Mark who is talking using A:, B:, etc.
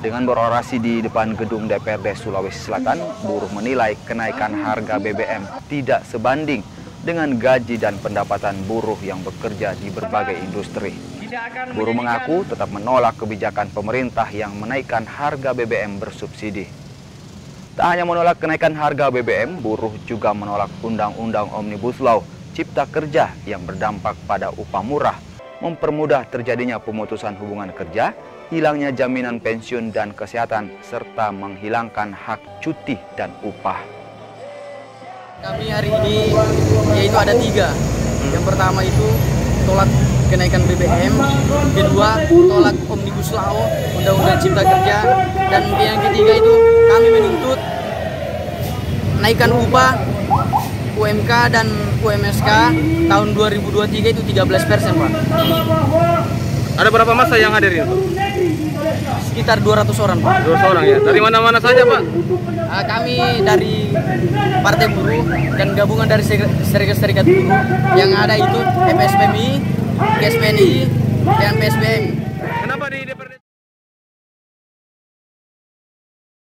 A: Dengan berorasi di depan gedung DPRD Sulawesi Selatan, buruh menilai kenaikan harga BBM tidak sebanding dengan gaji dan pendapatan buruh yang bekerja di berbagai industri. Buruh mengaku tetap menolak kebijakan pemerintah yang menaikkan harga BBM bersubsidi. Tak hanya menolak kenaikan harga BBM, buruh juga menolak Undang-Undang Omnibus Law Cipta Kerja yang berdampak pada upah murah, mempermudah terjadinya pemutusan hubungan kerja, hilangnya jaminan pensiun dan kesehatan, serta menghilangkan hak cuti dan upah.
B: Kami hari ini yaitu ada 3. Yang pertama itu tolak kenaikan BBM, kedua tolak Omnibus Law, Undang-Undang Cipta Kerja, dan yang ketiga itu kami menuntut naikkan upah UMK dan UMSK tahun 2023 itu 13%, Pak.
C: Ada berapa massa yang hadir itu?
B: Sekitar 200 orang, Pak.
C: 200 orang ya. Dari mana-mana saja, Pak?
B: Kami dari Partai Buruh dan gabungan dari serikat-serikat buruh yang ada itu MSPMI, GSPNI, dan PSBM.